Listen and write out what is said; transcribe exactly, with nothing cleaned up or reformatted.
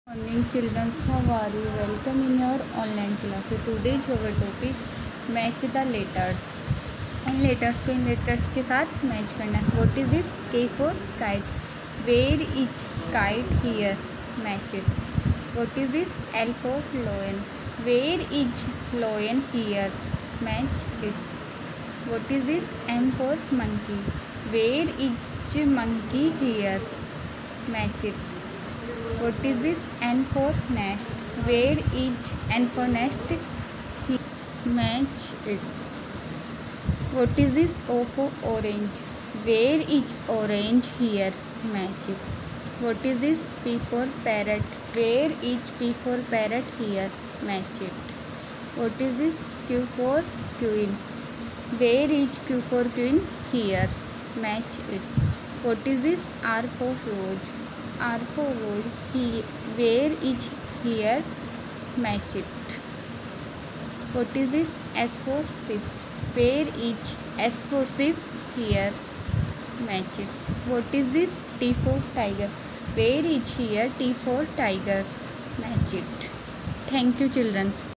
Morning children, how are you? Welcome in your online class. So today's our topic match the letters. इन letters को इन letters के साथ match करना है. What is this? K for kite. Where is kite here? Match it. What is this? L for lion. Where is lion here? Match it. What is this? M for monkey. Where is monkey here? Match it. What is this? N for nest. Where is N for nest? Match it. What is this? O for orange. Where is orange here? Match it. What is this? P for parrot. Where is P for parrot here? Match it. What is this? Q for queen. Where is Q for queen? Here. Match it. What is this? R for rose. R for rose. He, where is here? Match it. What is this? S for sheep. Where is S for sheep? Here. Match it. What is this? T for tiger. Where is here? T for tiger. Match it. Thank you, children.